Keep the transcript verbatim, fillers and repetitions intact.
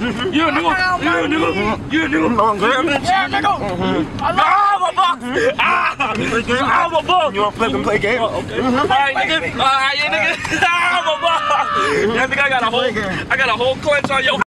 You a nigga. You a nigga. You a nigga. Yeah, nigga. Ah, my box. Ah, ah, my box. You wanna flip and play game? Oh, okay. All right, nigga. All right, yeah, nigga. Ah, my box. Yeah, nigga, I got a whole, I got a whole clench on your.